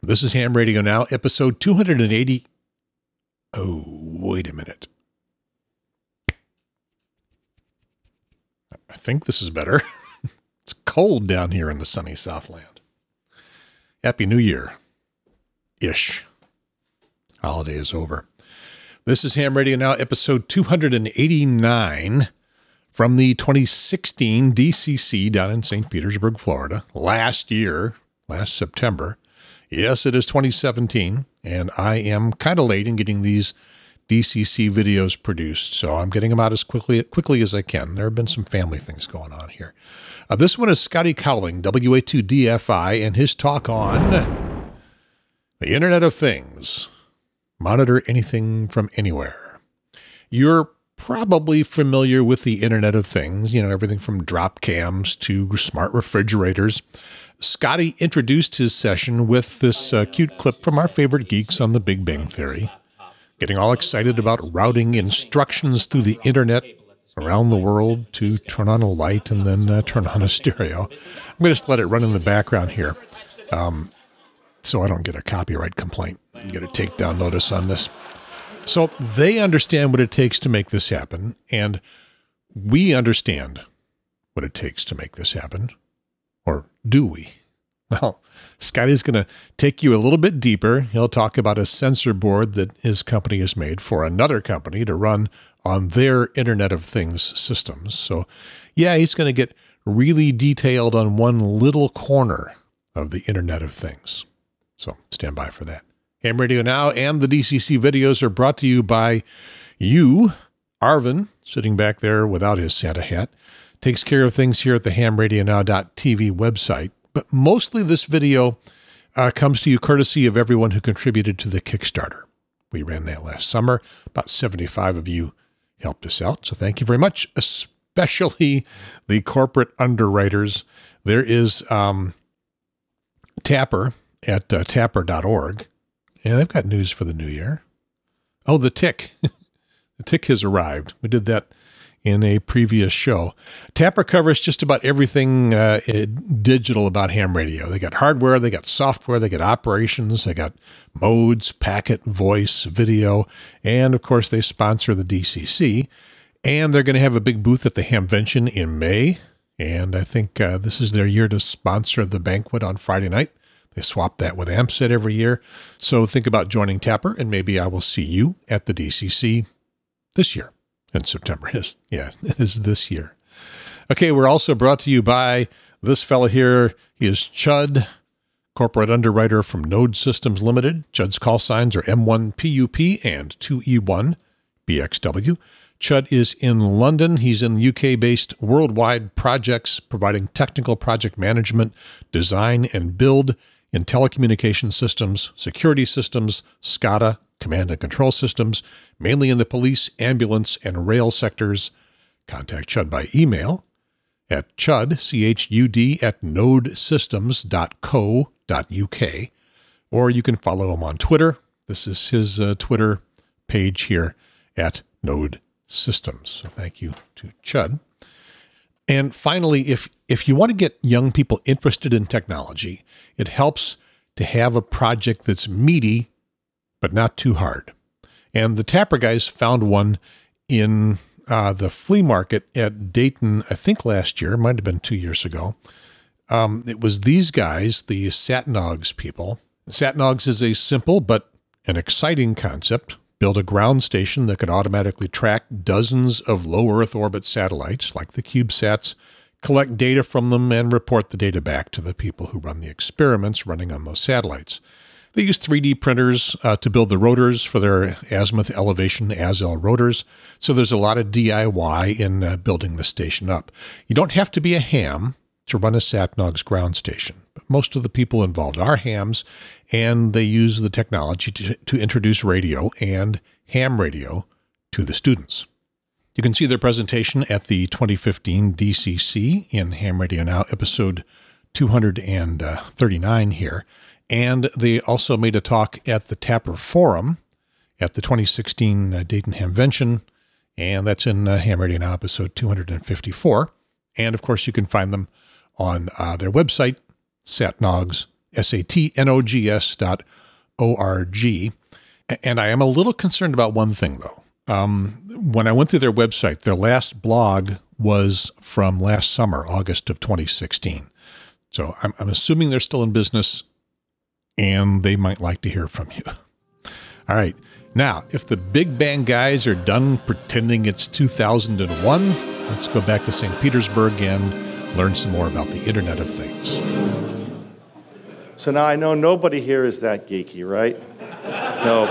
This is Ham Radio Now, episode 280. Oh, wait a minute. I think this is better. It's cold down here in the sunny Southland. Happy New Year-ish. Holiday is over. This is Ham Radio Now, episode 289 from the 2016 DCC down in St. Petersburg, Florida. Last September. Yes, it is 2017, and I am kind of late in getting these DCC videos produced, so I'm getting them out as quickly as I can. There have been some family things going on here. This one is Scotty Cowling WA2DFI, and his talk on the Internet of Things. Monitor anything from anywhere. You're probably familiar with the Internet of Things, you know, everything from drop cams to smart refrigerators. Scotty introduced his session with this cute clip from our favorite geeks on the Big Bang Theory, getting all excited about routing instructions through the internet around the world to turn on a light and then turn on a stereo. I'm going to just let it run in the background here so I don't get a copyright complaint and get a takedown notice on this. So they understand what it takes to make this happen, and we understand what it takes to make this happen. Or do we? Well, Scotty's going to take you a little bit deeper. He'll talk about a sensor board that his company has made for another company to run on their Internet of Things systems. So, yeah, he's going to get really detailed on one little corner of the Internet of Things. So stand by for that. Ham Radio Now and the DCC videos are brought to you by you, Arvin, sitting back there without his Santa hat. Takes care of things here at the HamRadioNow.tv website. But mostly this video comes to you courtesy of everyone who contributed to the Kickstarter. We ran that last summer. About 75 of you helped us out. So thank you very much, especially the corporate underwriters. There is Tapper at tapr.org. And they've got news for the new year. Oh, the tick. The tick has arrived. We did that in a previous show. Tapper covers just about everything digital about ham radio. They got hardware, they got software, they got operations, they got modes, packet, voice, video, and of course they sponsor the DCC. And they're going to have a big booth at the Hamvention in May. And I think this is their year to sponsor the banquet on Friday night. They swap that with AMSET every year. So think about joining Tapper, and maybe I will see you at the DCC this year. In September. It is this year. Okay, we're also brought to you by this fella here. He is Chud, corporate underwriter from Node Systems Limited. Chud's call signs are M1PUP and 2E1BXW. Chud is in London. He's in the UK-based worldwide projects, providing technical project management, design, and build in telecommunication systems, security systems, SCADA, command and control systems, mainly in the police, ambulance, and rail sectors. Contact Chud by email at chud, C-H-U-D, at nodesystems.co.uk, or you can follow him on Twitter. This is his Twitter page here at Node Systems. So thank you to Chud. And finally, if you want to get young people interested in technology, it helps to have a project that's meaty but not too hard. And the Tapper guys found one in the flea market at Dayton, I think last year, might have been 2 years ago. It was these guys, the Satnogs people. Satnogs is a simple but an exciting concept. Build a ground station that could automatically track dozens of low Earth orbit satellites, like the CubeSats, collect data from them, and report the data back to the people who run the experiments running on those satellites. They use 3D printers to build the rotors for their azimuth elevation ASL rotors, so there's a lot of DIY in building the station up. You don't have to be a ham to run a Satnog's ground station, but most of the people involved are hams, and they use the technology to introduce radio and ham radio to the students. You can see their presentation at the 2015 DCC in Ham Radio Now, episode 239 here. And they also made a talk at the Tapper Forum at the 2016 Dayton Hamvention, and that's in Ham Radio Now, episode 254. And, of course, you can find them on their website, Satnogs SATNOGS.org. And I am a little concerned about one thing, though. When I went through their website, their last blog was from last summer, August of 2016. So I'm assuming they're still in business, and they might like to hear from you. All right. Now, if the Big Bang guys are done pretending it's 2001, let's go back to St. Petersburg and learn some more about the Internet of Things. So now I know nobody here is that geeky, right? No.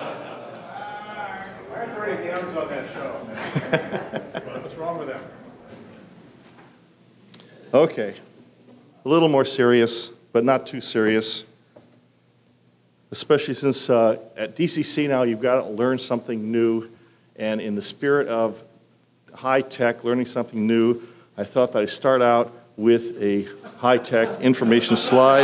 I heard Bernie Adams on that show. What's wrong with them? Okay. A little more serious, but not too serious. Especially since at DCC now you've got to learn something new. And in the spirit of high-tech, learning something new, I thought that I'd start out with a high-tech information slide.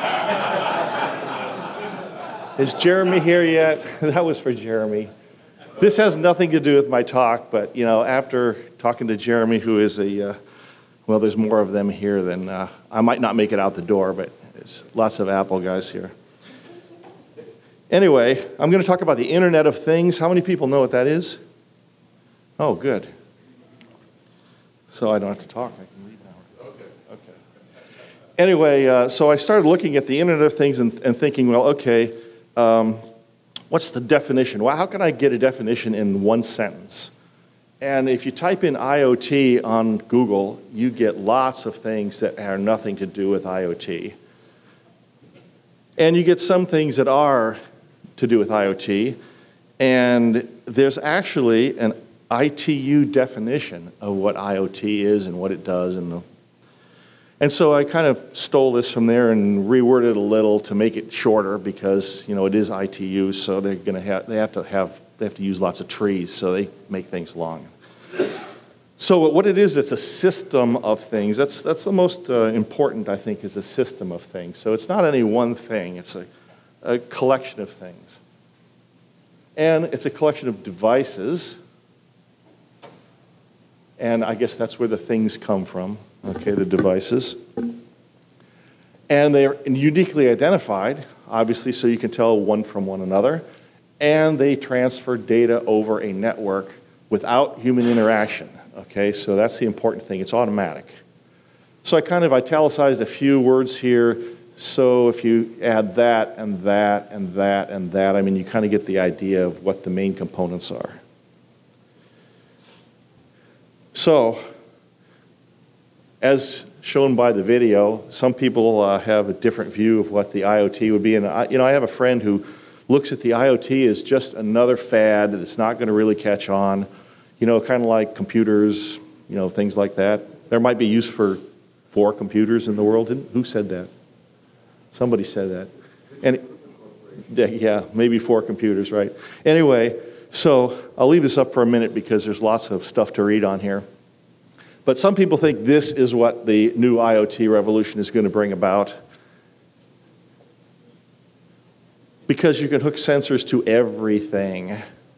Is Jeremy here yet? That was for Jeremy. This has nothing to do with my talk, but you know, after talking to Jeremy, who is a, well, there's more of them here than, I might not make it out the door, but there's lots of Apple guys here. Anyway, I'm going to talk about the Internet of Things. How many people know what that is? Oh, good. So I don't have to talk. I can leave now. Okay. Anyway, so I started looking at the Internet of Things and thinking, well, okay, what's the definition? Well, how can I get a definition in one sentence? And if you type in IoT on Google, you get lots of things that have nothing to do with IoT. And you get some things that are to do with IoT. And there's actually an ITU definition of what IoT is and what it does. And so I kind of stole this from there and reworded it a little to make it shorter because, you know, it is ITU, so they have to use lots of trees, so they make things long. So what it is, it's a system of things. That's the most important, I think, is a system of things. So it's not any one thing. It's a collection of things. And it's a collection of devices. And I guess that's where the things come from, okay, the devices. And they're uniquely identified, obviously, so you can tell one from one another. And they transfer data over a network without human interaction, okay? So that's the important thing. It's automatic. So I kind of italicized a few words here. So if you add that and that and that and that, I mean, you kind of get the idea of what the main components are. So, as shown by the video, some people have a different view of what the IoT would be. And I have a friend who looks at the IoT as just another fad that's not going to really catch on. You know, kind of like computers, you know, things like that. There might be use for 4 computers in the world. Who said that? Somebody said that. And yeah, maybe 4 computers, right? Anyway, so I'll leave this up for a minute because there's lots of stuff to read on here. But some people think this is what the new IoT revolution is going to bring about. Because you can hook sensors to everything.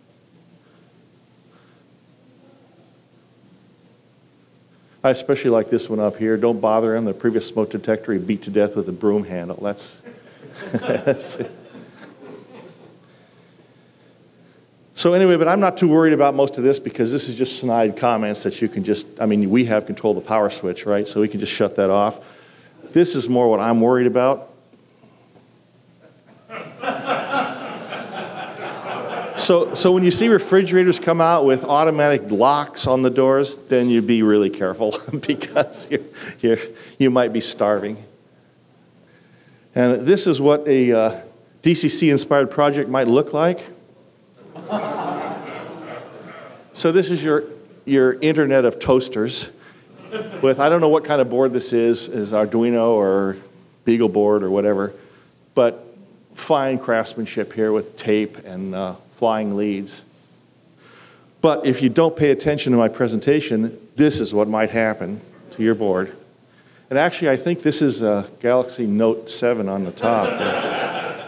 I especially like this one up here. Don't bother him. The previous smoke detector he beat to death with a broom handle. That's So anyway, but I'm not too worried about most of this because this is just snide comments that you can just, I mean, we have control of the power switch, right? So we can just shut that off. This is more what I'm worried about. So when you see refrigerators come out with automatic locks on the doors, then you be really careful because you might be starving. And this is what a DCC-inspired project might look like. So this is your Internet of toasters with, I don't know what kind of board this is Arduino or Beagle board or whatever, but fine craftsmanship here with tape and flying leads. But if you don't pay attention to my presentation, this is what might happen to your board. And actually, I think this is a Galaxy Note 7 on the top.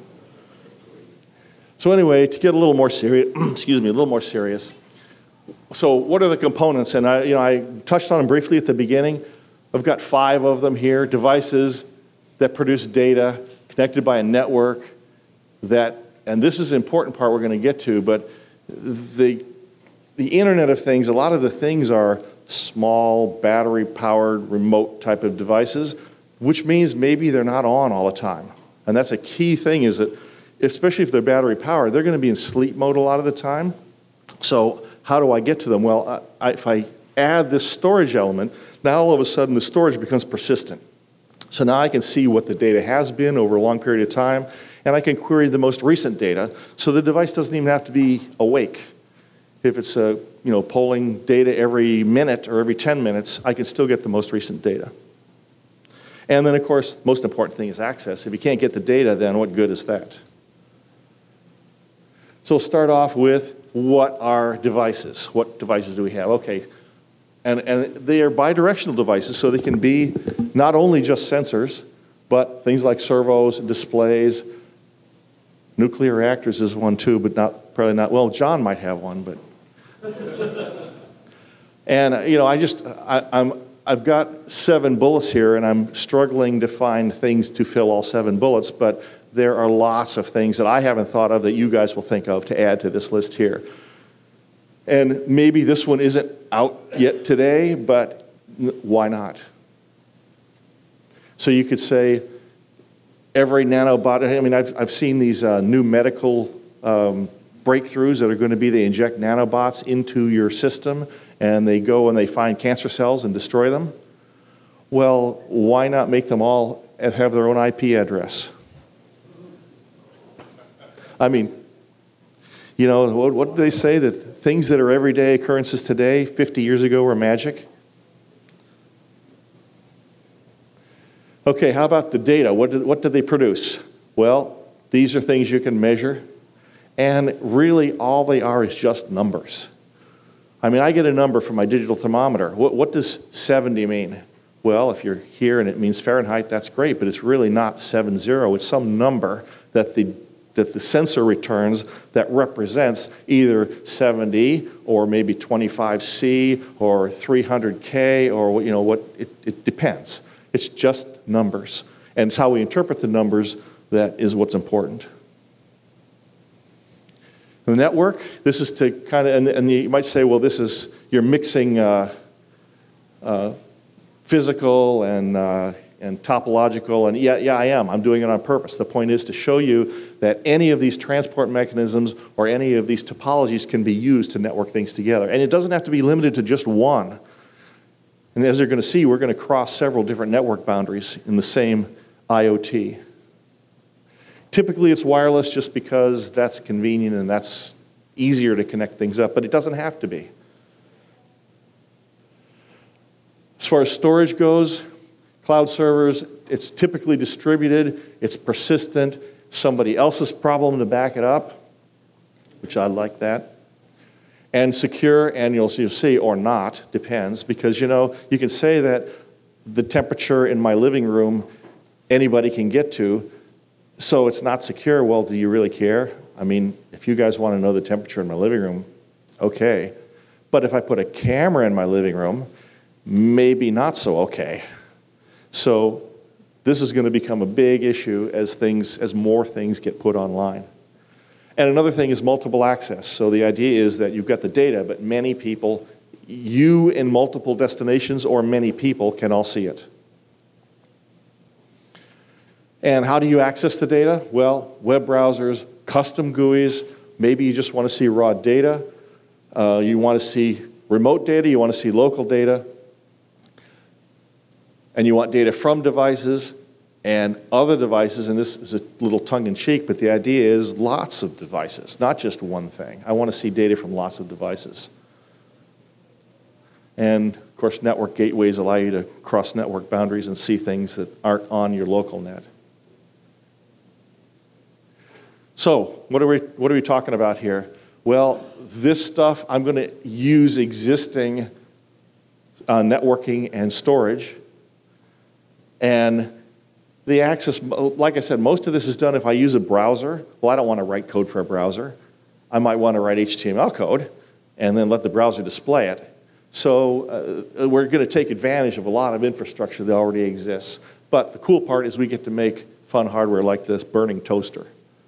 So anyway, to get a little more serious, excuse me, a little more serious. So what are the components? And I touched on them briefly at the beginning. I've got 5 of them here, devices that produce data connected by a network that, and this is the important part we're going to get to, but the Internet of Things, a lot of the things are small, battery-powered, remote type of devices, which means maybe they're not on all the time. And that's a key thing, is that, especially if they're battery-powered, they're going to be in sleep mode a lot of the time. So how do I get to them? Well, if I add this storage element, now all of a sudden the storage becomes persistent. So now I can see what the data has been over a long period of time, and I can query the most recent data, so the device doesn't even have to be awake. If it's polling data every minute or every 10 minutes, I can still get the most recent data. And then, of course, most important thing is access. If you can't get the data, then what good is that? So we'll start off with, what are devices? What devices do we have? Okay, and they are bidirectional devices, so they can be not only just sensors, but things like servos, displays. Nuclear reactors is one too, but probably not. Well, John might have one, but. And I've got 7 bullets here, and I'm struggling to find things to fill all 7 bullets, but there are lots of things that I haven't thought of that you guys will think of to add to this list here. And maybe this one isn't out yet today, but why not? So you could say every nanobot. I mean, I've seen these new medical breakthroughs that are going to be, they inject nanobots into your system, and they go and they find cancer cells and destroy them. Well, why not make them all have their own IP address? I mean, what do they say, that things that are everyday occurrences today, 50 years ago, were magic? Okay, how about the data? What do they produce? Well, these are things you can measure, and really all they are is just numbers. I mean, I get a number from my digital thermometer. What does 70 mean? Well, if you're here and it means Fahrenheit, that's great, but it's really not 70. It's some number that the sensor returns that represents either 70 or maybe 25C or 300K, or it depends. It's just numbers. And it's how we interpret the numbers that is what's important. The network, this is to kind of, and you might say, well, you're mixing physical and topological, and yeah, I am. I'm doing it on purpose. The point is to show you that any of these transport mechanisms or any of these topologies can be used to network things together. And it doesn't have to be limited to just one. And as you're going to see, we're going to cross several different network boundaries in the same IoT. Typically, it's wireless just because that's convenient and that's easier to connect things up, but it doesn't have to be. As far as storage goes, cloud servers, it's typically distributed, it's persistent, somebody else's problem to back it up, which I like that. And secure, and you'll see, or not, depends, because you can say that the temperature in my living room anybody can get to, so it's not secure. Well, do you really care? I mean, if you guys want to know the temperature in my living room, okay. But if I put a camera in my living room, maybe not so okay. So this is going to become a big issue as more things get put online. And another thing is multiple access. So the idea is that you've got the data, but many people, you in multiple destinations or many people can all see it. And how do you access the data? Well, web browsers, custom GUIs, maybe you just want to see raw data, you want to see remote data, you want to see local data, and you want data from devices and other devices, and this is a little tongue-in-cheek, but the idea is lots of devices, not just one thing. I want to see data from lots of devices. And, of course, network gateways allow you to cross network boundaries and see things that aren't on your local net. So, what are we talking about here? Well, this stuff, I'm going to use existing networking and storage. And the access, like I said, most of this is done if I use a browser. Well, I don't want to write code for a browser. I might want to write HTML code and then let the browser display it. So we're going to take advantage of a lot of infrastructure that already exists. But the cool part is we get to make fun hardware like this burning toaster.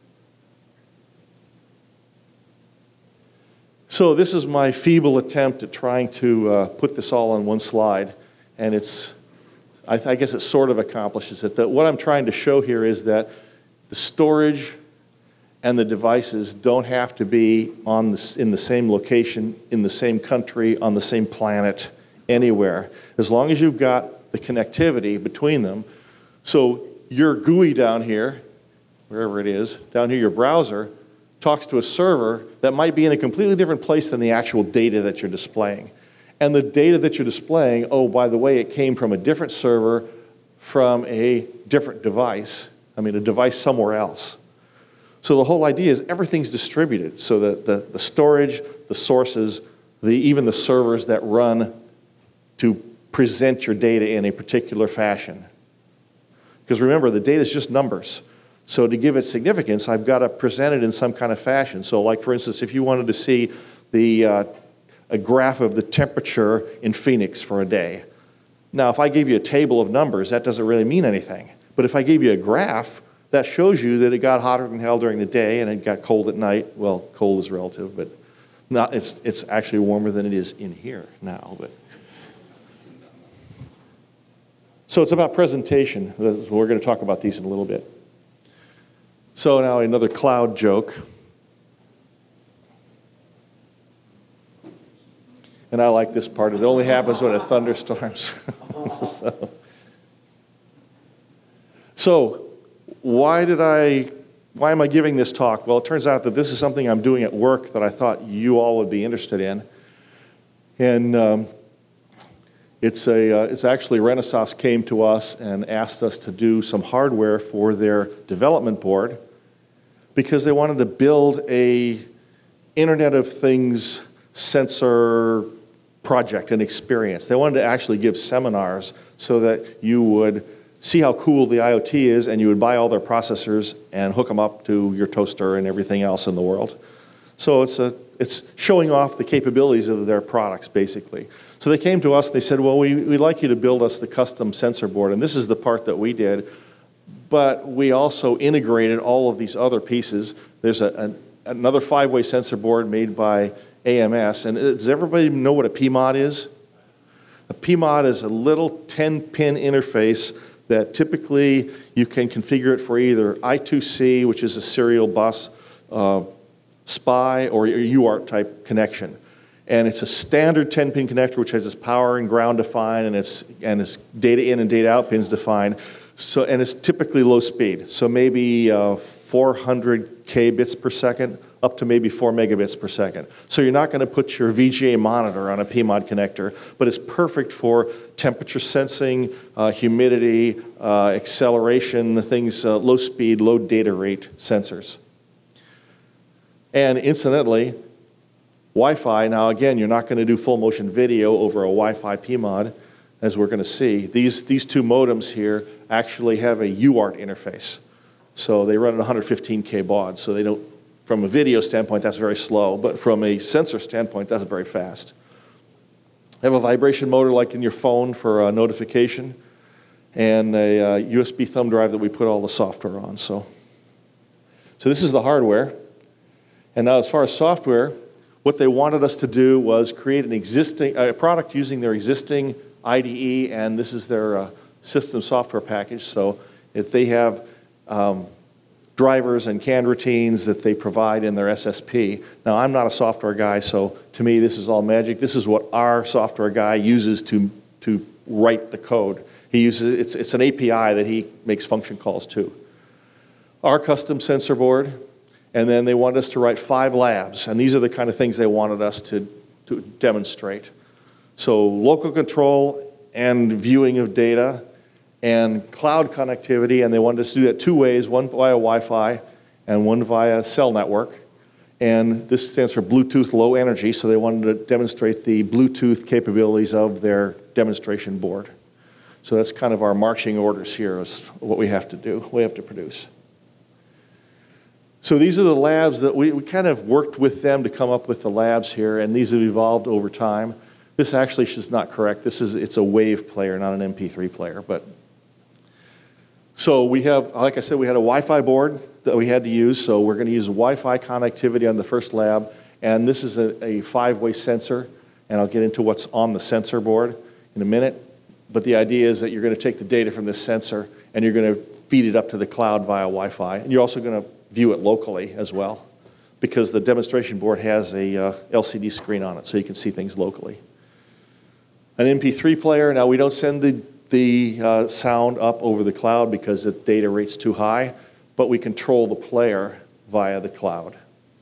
So this is my feeble attempt at trying to put this all on one slide, and I guess it sort of accomplishes it. That what I'm trying to show here is that the storage and the devices don't have to be in the same location, in the same country, on the same planet, anywhere. As long as you've got the connectivity between them. So your GUI down here, wherever it is, down here your browser, talks to a server that might be in a completely different place than the actual data that you're displaying. And the data that you're displaying, oh, by the way, it came from a different server from a different device. I mean, a device somewhere else. So the whole idea is everything's distributed so that the storage, the sources, even the servers that run to present your data in a particular fashion. Because remember, the data is just numbers. So to give it significance, I've got to present it in some kind of fashion. So like, for instance, if you wanted to see a graph of the temperature in Phoenix for a day. Now, if I gave you a table of numbers, that doesn't really mean anything. But if I gave you a graph, that shows you that it got hotter than hell during the day and it got cold at night. Well, cold is relative, but it's actually warmer than it is in here now. But so it's about presentation. We're going to talk about these in a little bit. So now another cloud joke. And I like this part. It only happens when it thunderstorms. So why am I giving this talk? Well, it turns out that this is something I'm doing at work that I thought you all would be interested in. And it's actually Renaissance came to us and asked us to do some hardware for their development board because they wanted to build a Internet of Things sensor project and experience. They wanted to actually give seminars so that you would see how cool the IoT is and you would buy all their processors and hook them up to your toaster and everything else in the world. So it's showing off the capabilities of their products, basically. So they came to us and they said, well, we'd like you to build us the custom sensor board, and this is the part that we did, but we also integrated all of these other pieces. There's another 5-way sensor board made by AMS, and does everybody know what a PMOD is? A PMOD is a little 10-pin interface that typically you can configure it for either I2C, which is a serial bus, SPI, or a UART type connection. And it's a standard 10-pin connector which has its power and ground defined and its data in and data out pins defined. So, and it's typically low speed, so maybe 400 kbits per second up to maybe 4 megabits per second. So you're not going to put your VGA monitor on a PMOD connector, but it's perfect for temperature sensing, humidity, acceleration, things, low speed, low data rate sensors. And incidentally, Wi-Fi, now again, you're not going to do full motion video over a Wi-Fi PMOD, as we're going to see. These two modems here actually have a UART interface. So they run at 115K baud, so they don't, from a video standpoint, that's very slow, but from a sensor standpoint, that's very fast. They have a vibration motor like in your phone for notification, and a USB thumb drive that we put all the software on. So this is the hardware. And now as far as software, what they wanted us to do was create a product using their existing IDE, and this is their system software package. So if they have drivers and canned routines that they provide in their SSP. Now, I'm not a software guy, so to me this is all magic. This is what our software guy uses to write the code. He uses it's an API that he makes function calls to. Our custom sensor board, and then they wanted us to write 5 labs, and these are the kind of things they wanted us to demonstrate. So local control and viewing of data, and cloud connectivity, and they wanted us to do that 2 ways, one via Wi-Fi and one via cell network. And this stands for Bluetooth Low Energy, so they wanted to demonstrate the Bluetooth capabilities of their demonstration board. So that's kind of our marching orders here is what we have to do, we have to produce. So these are the labs that we kind of worked with them to come up with the labs here, and these have evolved over time. This actually is not correct. It's a WAV player, not an MP3 player, but So we have, like I said, we had a Wi-Fi board that we had to use, so we're going to use Wi-Fi connectivity on the first lab, and this is a 5-way sensor, and I'll get into what's on the sensor board in a minute, but the idea is that you're going to take the data from this sensor and you're going to feed it up to the cloud via Wi-Fi, and you're also going to view it locally as well, because the demonstration board has a LCD screen on it, so you can see things locally. An MP3 player, now we don't send the sound up over the cloud because the data rate's too high, but we control the player via the cloud.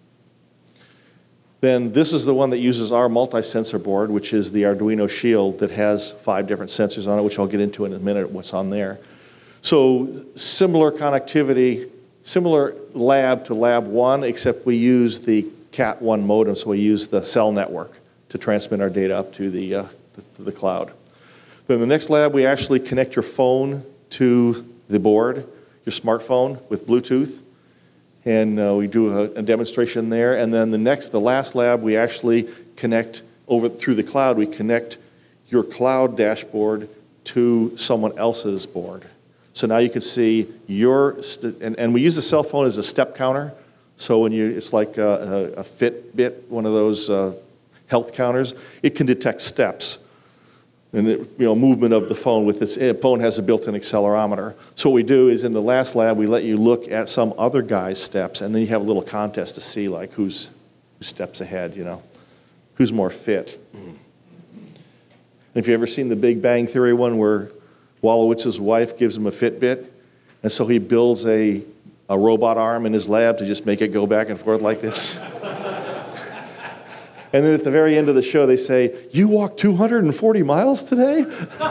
Then this is the one that uses our multi-sensor board, which is the Arduino Shield that has 5 different sensors on it, which I'll get into in a minute what's on there. So similar connectivity, similar lab to lab 1, except we use the Cat1 modem, so we use the cell network to transmit our data up to the cloud. Then the next lab, we actually connect your phone to the board, your smartphone, with Bluetooth. And we do a demonstration there. And then the last lab, we actually connect through the cloud. We connect your cloud dashboard to someone else's board. So now you can see and we use the cell phone as a step counter. So when it's like a Fitbit, one of those health counters, it can detect steps. And movement of the phone with its phone has a built-in accelerometer. So what we do is in the last lab, we let you look at some other guy's steps, and then you have a little contest to see like who's steps ahead, who's more fit. And if you've ever seen the Big Bang Theory one where Wolowitz's wife gives him a Fitbit, and so he builds a robot arm in his lab to just make it go back and forth like this. And then at the very end of the show, they say, "You walked 240 miles today?"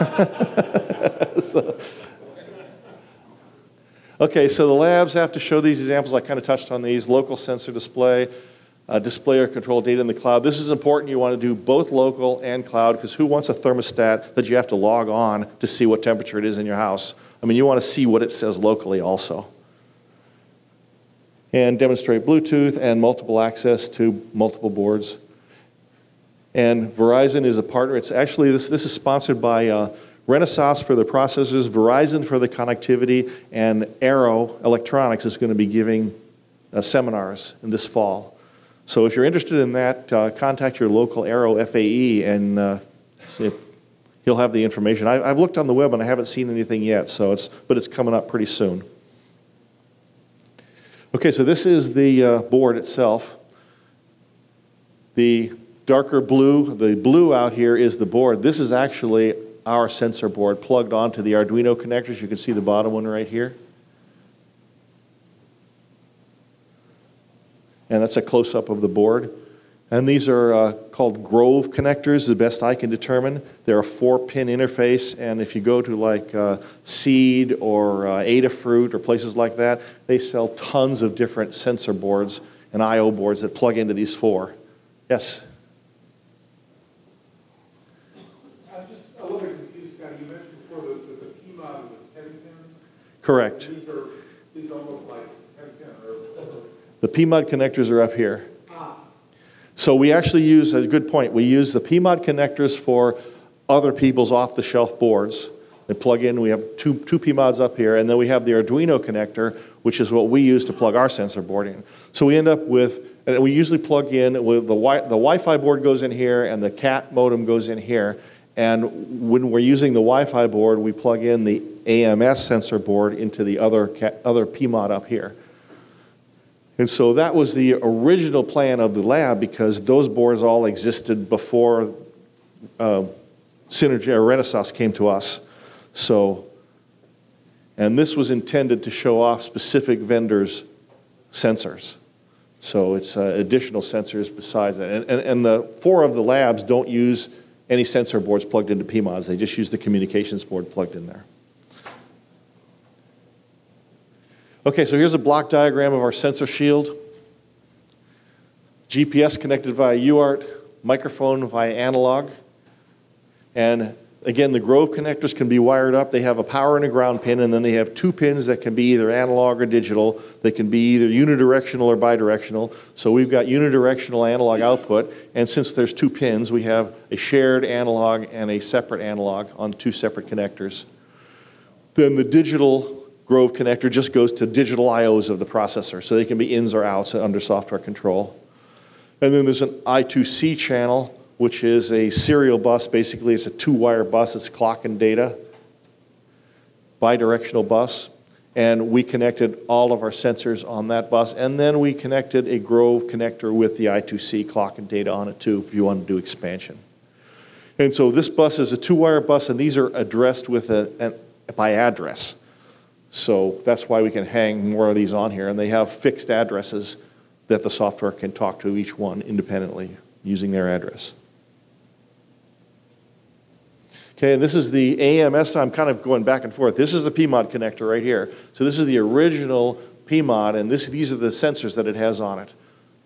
Okay, so the labs have to show these examples. I kind of touched on these. Local sensor display, display or control data in the cloud. This is important. You want to do both local and cloud, because who wants a thermostat that you have to log on to see what temperature it is in your house? I mean, you want to see what it says locally also. And demonstrate Bluetooth and multiple access to multiple boards. And Verizon is a partner. It's actually, this is sponsored by Renesas for the processors, Verizon for the connectivity, and ARRL Electronics is going to be giving seminars in this fall. So if you're interested in that, contact your local ARRL FAE and he'll have the information. I've looked on the web and I haven't seen anything yet, but it's coming up pretty soon. Okay, so this is the board itself. The darker blue, the blue out here is the board. This is actually our sensor board plugged onto the Arduino connectors. You can see the bottom one right here. And that's a close-up of the board. And these are called Grove connectors, the best I can determine. They're a 4-pin interface, and if you go to like Seed or Adafruit or places like that, they sell tons of different sensor boards and I/O boards that plug into these 4. Yes? A little bit confused, Scotty. You mentioned before the PMOD and the heavy pin. Correct. These don't look like heavy pin. The PMOD connectors are up here. So we actually use, a good point, we use the PMOD connectors for other people's off-the-shelf boards. They plug in, we have two PMODs up here, and then we have the Arduino connector, which is what we use to plug our sensor board in. So we end up with, and we usually plug in with the Wi-Fi board goes in here, and the CAT modem goes in here. And when we're using the Wi-Fi board, we plug in the AMS sensor board into the other PMOD up here. And so that was the original plan of the lab, because those boards all existed before Synergy or Renesas came to us. So, and this was intended to show off specific vendors' sensors. So it's additional sensors besides that. And the 4 of the labs don't use any sensor boards plugged into PMODs. They just use the communications board plugged in there. Okay, so here's a block diagram of our sensor shield. GPS connected via UART, microphone via analog. And again, the Grove connectors can be wired up. They have a power and a ground pin, and then they have 2 pins that can be either analog or digital. They can be either unidirectional or bidirectional. So we've got unidirectional analog output, and since there's 2 pins, we have a shared analog and a separate analog on 2 separate connectors. Then the digital Grove connector just goes to digital IOs of the processor, so they can be ins or outs under software control. And then there's an I2C channel, which is a serial bus. Basically, it's a two-wire bus. It's clock and data, bidirectional bus. And we connected all of our sensors on that bus. And then we connected a Grove connector with the I2C clock and data on it, too, if you want to do expansion. And so this bus is a two-wire bus, and these are addressed with by address. So that's why we can hang more of these on here. And they have fixed addresses that the software can talk to each one independently using their address. Okay, and this is the AMS. I'm kind of going back and forth. This is the PMOD connector right here. So this is the original PMOD, and these are the sensors that it has on it.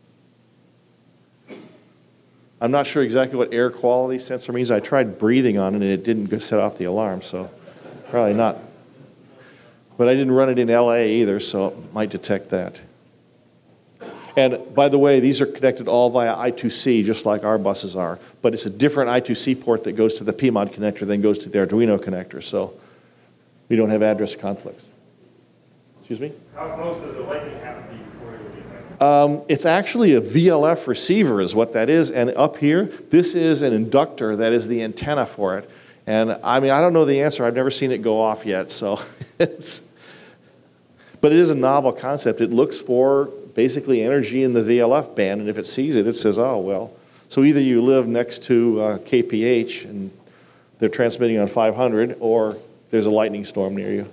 I'm not sure exactly what air quality sensor means. I tried breathing on it, and it didn't set off the alarm, so probably not. But I didn't run it in LA either, so it might detect that. And by the way, these are connected all via I2C, just like our buses are. But it's a different I2C port that goes to the PMOD connector than goes to the Arduino connector, so we don't have address conflicts. Excuse me? How close does the lightning have to be before it will be affected? It's actually a VLF receiver is what that is. And up here, this is an inductor that is the antenna for it. And I mean, I don't know the answer. I've never seen it go off yet, so but it is a novel concept. It looks for basically energy in the VLF band, and if it sees it, it says, oh, well. So either you live next to KPH and they're transmitting on 500, or there's a lightning storm near you.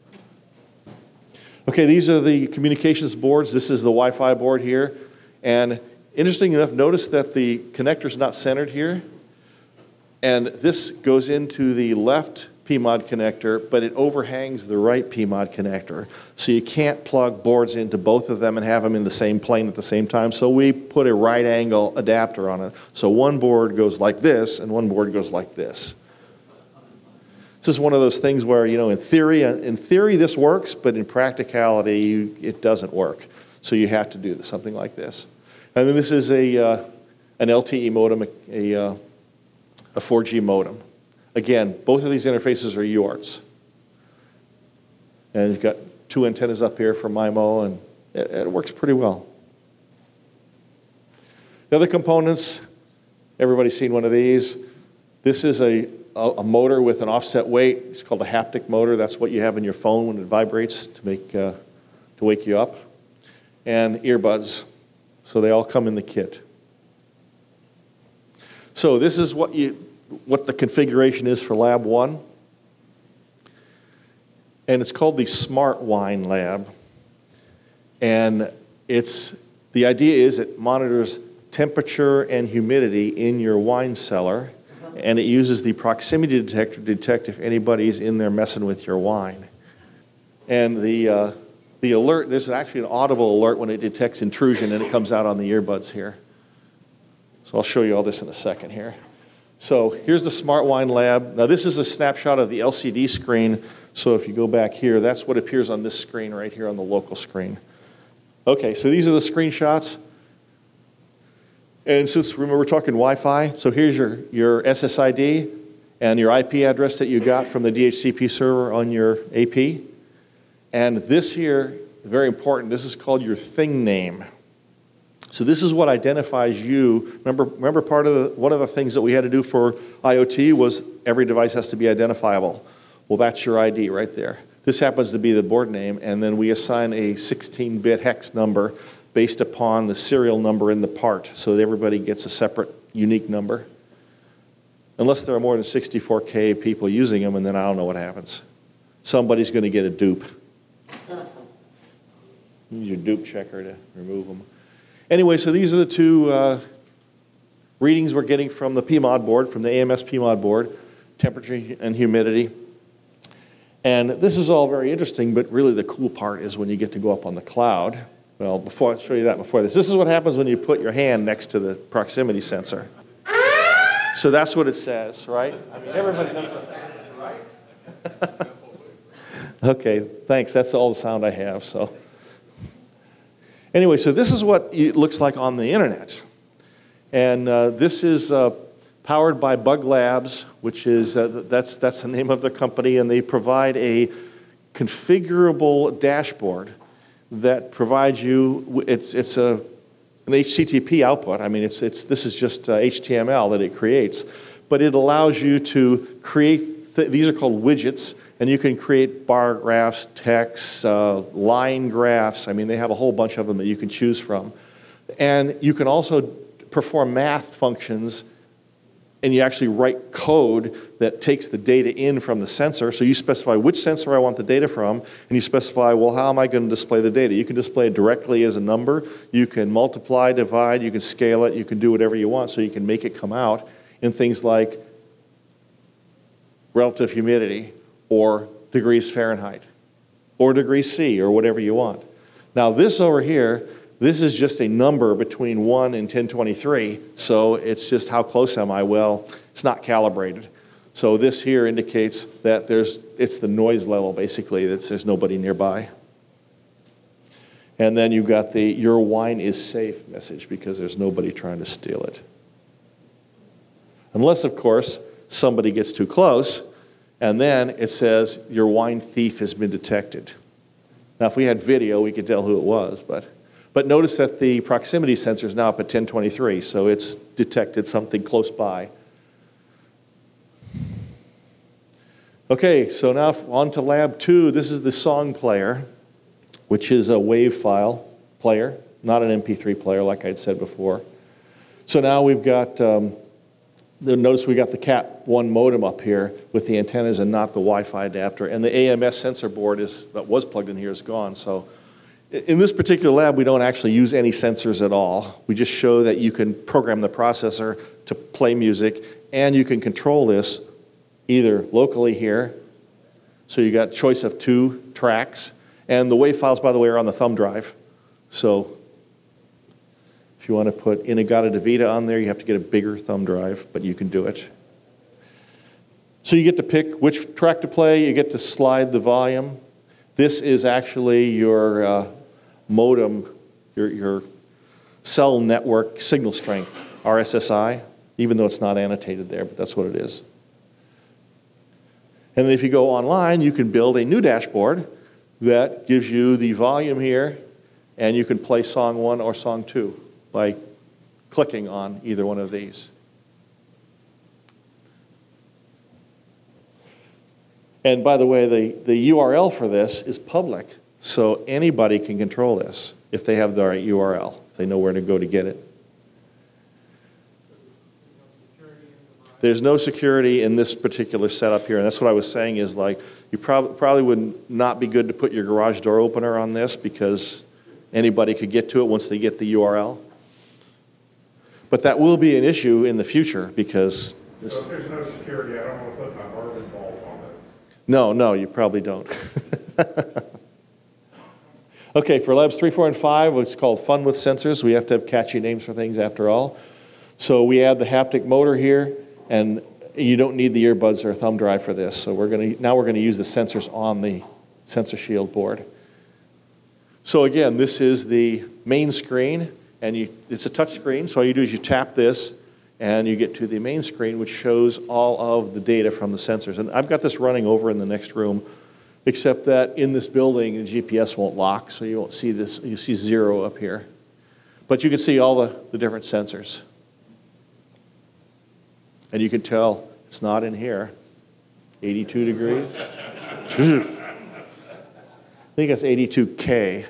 Okay, these are the communications boards. This is the Wi-Fi board here. And interesting enough, notice that the connector's not centered here. And this goes into the left PMOD connector, but it overhangs the right PMOD connector. So you can't plug boards into both of them and have them in the same plane at the same time. So we put a right angle adapter on it. So one board goes like this, and one board goes like this. This is one of those things where, you know, in theory this works, but in practicality it doesn't work. So you have to do something like this. And then this is an LTE modem, a 4G modem. Again, both of these interfaces are UARTs. And you've got two antennas up here for MIMO, and it works pretty well. The other components, everybody's seen one of these. This is a motor with an offset weight. It's called a haptic motor. That's what you have in your phone when it vibrates to wake you up. And earbuds. So they all come in the kit. So this is what the configuration is for Lab 1. And it's called the Smart Wine Lab. And the idea is it monitors temperature and humidity in your wine cellar, and it uses the proximity detector to detect if anybody's in there messing with your wine. And the alert, there's actually an audible alert when it detects intrusion, and it comes out on the earbuds here. So I'll show you all this in a second here. So here's the Smart Wine Lab. Now this is a snapshot of the LCD screen. So if you go back here, that's what appears on this screen right here on the local screen. Okay, so these are the screenshots. And since, remember, we're talking Wi-Fi, so here's your SSID and your IP address that you got from the DHCP server on your AP. And this here, very important, this is called your thing name. So this is what identifies you. Remember one of the things that we had to do for IoT was every device has to be identifiable. Well, that's your ID right there. This happens to be the board name, and then we assign a 16-bit hex number based upon the serial number in the part, so that everybody gets a separate, unique number. Unless there are more than 64K people using them, and then I don't know what happens. Somebody's going to get a dupe. Use your dupe checker to remove them. Anyway, so these are the two readings we're getting from the PMOD board, from the AMS PMOD board, temperature and humidity. And this is all very interesting, but really the cool part is when you get to go up on the cloud. Well, before I'll show you that before this. This is what happens when you put your hand next to the proximity sensor. So that's what it says, right? I mean, everybody knows what that is, right? Okay, thanks. That's all the sound I have. So anyway, so this is what it looks like on the internet. And this is powered by Bug Labs, which is, that's the name of the company, and they provide a configurable dashboard that provides you, it's an HTTP output. I mean, this is just HTML that it creates, but it allows you to create, these are called widgets, and you can create bar graphs, text, line graphs. I mean, they have a whole bunch of them that you can choose from. And you can also perform math functions, and you actually write code that takes the data in from the sensor. So you specify which sensor I want the data from, and you specify, well, how am I going to display the data? You can display it directly as a number. You can multiply, divide, you can scale it, you can do whatever you want, so you can make it come out in things like relative humidity, or degrees Fahrenheit, or degrees C, or whatever you want. Now this over here, this is just a number between 1 and 1023, so it's just how close am I? Well, it's not calibrated. So this here indicates that it's the noise level, basically, there's nobody nearby. And then you've got the your wine is safe message, because there's nobody trying to steal it. Unless, of course, somebody gets too close, and then it says your wine thief has been detected. Now, if we had video, we could tell who it was, but notice that the proximity sensor is now up at 1023, so it's detected something close by. Okay, so now on to lab 2. This is the song player, which is a WAV file player, not an MP3 player like I'd said before. So now we've got, notice we got the Cat1 modem up here with the antennas and not the Wi-Fi adapter, and the AMS sensor board that was plugged in here is gone. So in this particular lab, we don't actually use any sensors at all. We just show that you can program the processor to play music, and you can control this either locally here. So you got choice of 2 tracks, and the WAV files, by the way, are on the thumb drive. So if you want to put Inagata-Davida on there, you have to get a bigger thumb drive, but you can do it. So you get to pick which track to play. You get to slide the volume. This is actually your modem, your cell network signal strength, RSSI, even though it's not annotated there, but that's what it is. And then if you go online, you can build a new dashboard that gives you the volume here, and you can play song 1 or song 2 by clicking on either one of these. And by the way, the URL for this is public, so anybody can control this if they have the right URL, if they know where to go to get it. There's no security in this particular setup here, and that's what I was saying is, like, you probably would not be good to put your garage door opener on this, because anybody could get to it once they get the URL. But that will be an issue in the future, because So if there's no security, I don't want to put my bourbon vault on this. No, you probably don't. Okay, for labs 3, 4, and 5, it's called Fun with Sensors. We have to have catchy names for things after all. So we add the haptic motor here, and you don't need the earbuds or thumb drive for this. So now we're going to use the sensors on the sensor shield board. So again, this is the main screen, and it's a touch screen. So all you do is you tap this, and you get to the main screen, which shows all of the data from the sensors. And I've got this running over in the next room, except that in this building, the GPS won't lock, so you won't see this. You see 0 up here. But you can see all the different sensors. And you can tell it's not in here. 82 degrees. I think that's 82K.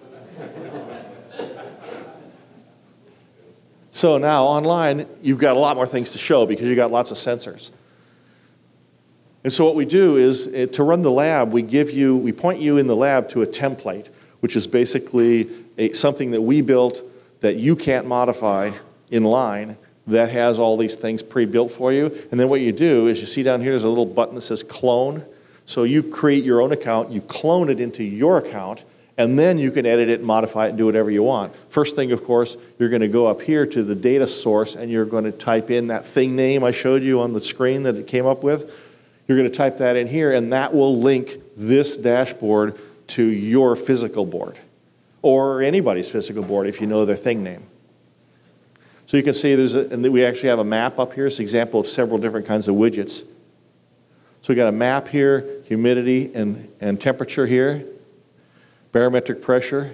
So now online, you've got a lot more things to show because you've got lots of sensors. And so what we do is, to run the lab, we point you in the lab to a template, which is basically something that we built that you can't modify in line, that has all these things pre-built for you. And then what you do is, you see down here, there's a little button that says clone. So you create your own account, you clone it into your account, and then you can edit it, modify it, and do whatever you want. First thing, of course, you're going to go up here to the data source, and you're going to type in that thing name I showed you on the screen that it came up with. You're going to type that in here, and that will link this dashboard to your physical board, or anybody's physical board if you know their thing name. So you can see and we actually have a map up here. It's an example of several different kinds of widgets. So we got a map here. humidity and temperature here, barometric pressure,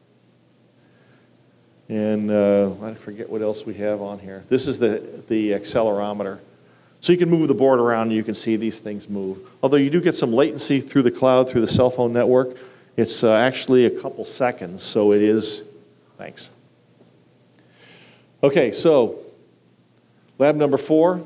and I forget what else we have on here. This is the accelerometer. So you can move the board around and you can see these things move. Although you do get some latency through the cloud, through the cell phone network, it's actually a couple seconds, so it is, thanks. Okay, so lab number 4.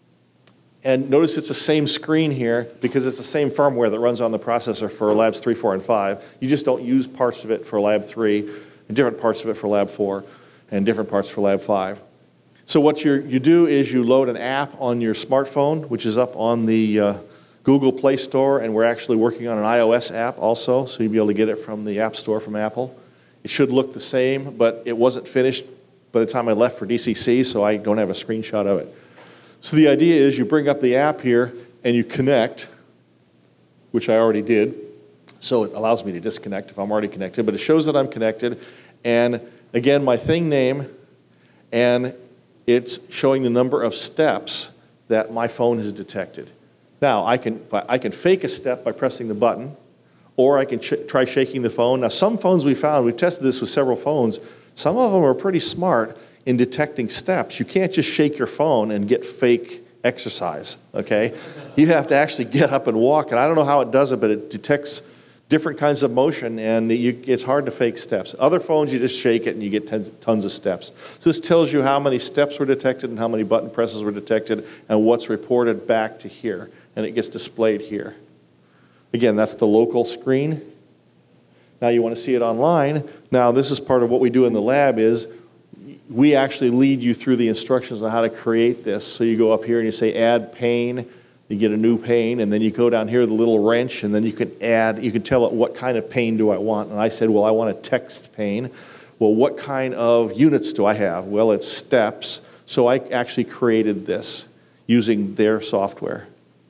And notice it's the same screen here because it's the same firmware that runs on the processor for labs 3, 4, and 5. You just don't use parts of it for lab 3 and different parts of it for lab 4 and different parts for lab 5. So what you do is you load an app on your smartphone, which is up on the Google Play Store, and we're actually working on an iOS app also, so you'll be able to get it from the App Store from Apple. It should look the same, but it wasn't finished by the time I left for DCC, so I don't have a screenshot of it. So the idea is you bring up the app here and you connect, which I already did. So it allows me to disconnect if I'm already connected, but it shows that I'm connected. And again, my thing name, and it's showing the number of steps that my phone has detected. Now, I can fake a step by pressing the button, or I can try shaking the phone. Now, some phones we've tested this with several phones, some of them are pretty smart in detecting steps. You can't just shake your phone and get fake exercise, okay? You have to actually get up and walk, and I don't know how it does it, but it detects different kinds of motion, and it's hard to fake steps. Other phones, you just shake it and you get tons of steps. So this tells you how many steps were detected and how many button presses were detected and what's reported back to here, and it gets displayed here. Again, that's the local screen. Now you want to see it online. Now this is part of what we do in the lab is we actually lead you through the instructions on how to create this. So you go up here and you say add pane, you get a new pane, and then you go down here with the little wrench, and then you can tell it what kind of pane do I want. And I said, well, I want a text pane. Well, what kind of units do I have? Well, it's steps. So I actually created this using their software.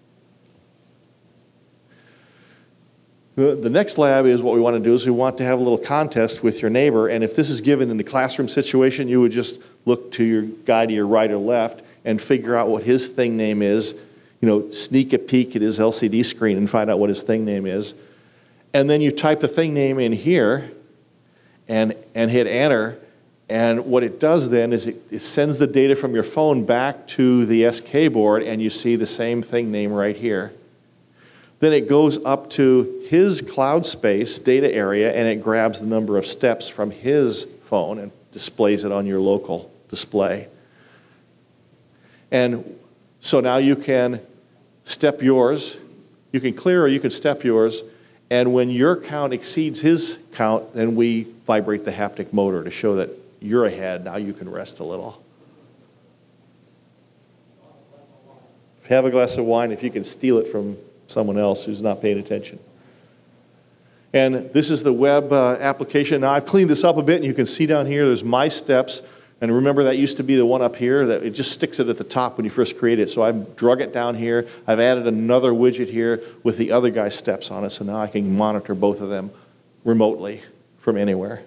The next lab is what we want to do is we want to have a little contest with your neighbor, and if this is given in the classroom situation, you would just look to your guy to your right or left and figure out what his thing name is, sneak a peek at his LCD screen and find out what his thing name is. And then you type the thing name in here and hit enter, and what it does then is it sends the data from your phone back to the SK board, and you see the same thing name right here. Then it goes up to his cloud space data area and it grabs the number of steps from his phone and displays it on your local display. And so now you can step yours, you can clear or you can step yours, and when your count exceeds his count, then we vibrate the haptic motor to show that you're ahead, now you can rest a little. Have a glass of wine if you can steal it from someone else who's not paying attention. And this is the web application. Now I've cleaned this up a bit, and you can see down here there's my steps, and remember that used to be the one up here that it just sticks it at the top when you first create it. So I've drug it down here. I've added another widget here with the other guy's steps on it, so now I can monitor both of them remotely from anywhere.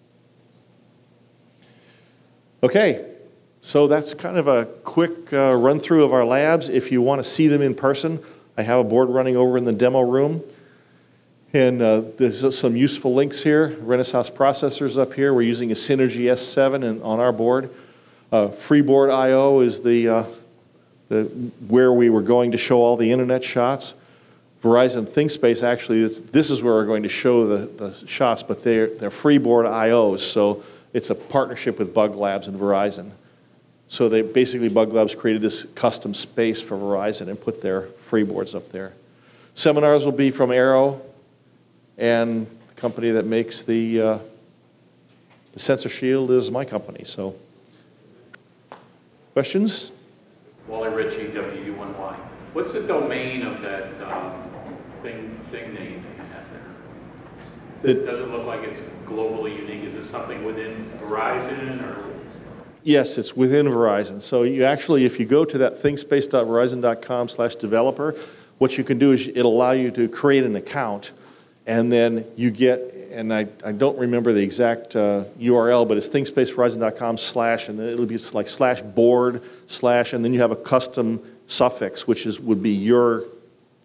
Okay, so that's kind of a quick run through of our labs. If you want to see them in person, I have a board running over in the demo room. And there's some useful links here. Renaissance processors up here. We're using a Synergy S7 on our board. Freeboard I/O is where we were going to show all the internet shots. Verizon ThinkSpace, actually, this is where we're going to show the shots, but they're freeboard I/Os, so it's a partnership with Bug Labs and Verizon. So basically Bug Labs created this custom space for Verizon and put their freeboards up there. Seminars will be from ARRL and the company that makes the sensor shield is my company. So, questions? Wally Ritchie, WU1Y. What's the domain of that thing name that you have there? It doesn't look like it's globally unique. Is it something within Verizon or? Yes, it's within Verizon. So you actually, if you go to that thinkspace.verizon.com/developer, what you can do is it'll allow you to create an account, and then you get, and I don't remember the exact URL, but it's thinkspaceverizon.com/ and then it'll be like /board/ and then you have a custom suffix, which would be your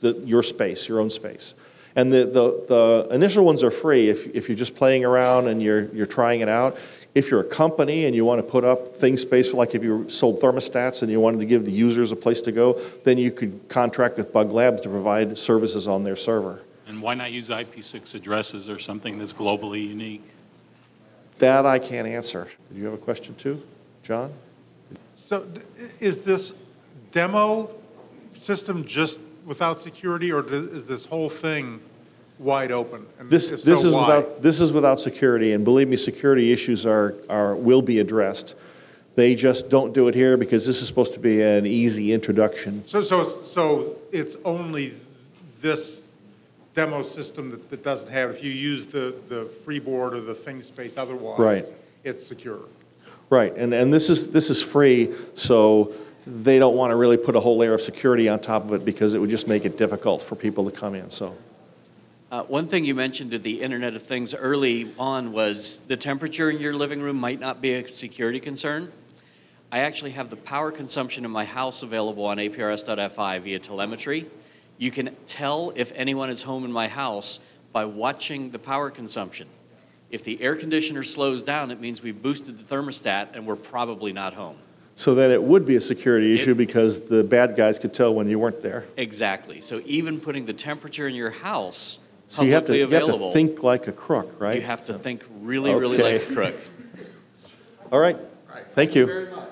your space, your own space. And the initial ones are free if you're just playing around and you're trying it out. If you're a company and you want to put up ThingSpace, like if you sold thermostats and you wanted to give the users a place to go, then you could contract with Bug Labs to provide services on their server. And why not use IP6 addresses or something that's globally unique? That I can't answer. Did you have a question too, John? So is this demo system just without security, or is this whole thing wide open? And This if so, why? is without security, and believe me, security issues will be addressed. They just don't do it here because this is supposed to be an easy introduction. So it's only this demo system that doesn't have, if you use the freeboard or the ThingSpace otherwise, Right. it's secure. Right, and this is free, so they don't want to really put a whole layer of security on top of it because it would just make it difficult for people to come in. So, one thing you mentioned at the Internet of Things early on was the temperature in your living room might not be a security concern. I actually have the power consumption in my house available on APRS.FI via telemetry. You can tell if anyone is home in my house by watching the power consumption. If the air conditioner slows down, it means we've boosted the thermostat and we're probably not home. so then it would be a security issue because the bad guys could tell when you weren't there. Exactly. So even putting the temperature in your house So you have publicly to available, think like a crook, right? you have to think really, really like a crook. All right. Thank you. Very much.